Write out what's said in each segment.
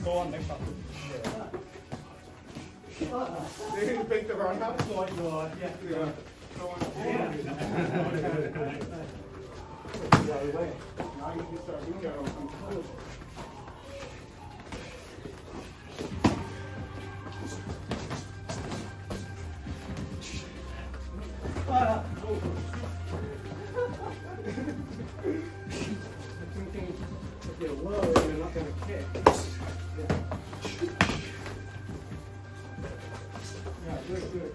Go on, next up. They didn't think the wrong house. Yeah. Go on. Yeah. Now you can start doing that on some clothes. If you're low, you're not going to kick. Yeah, good, good.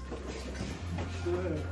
Good.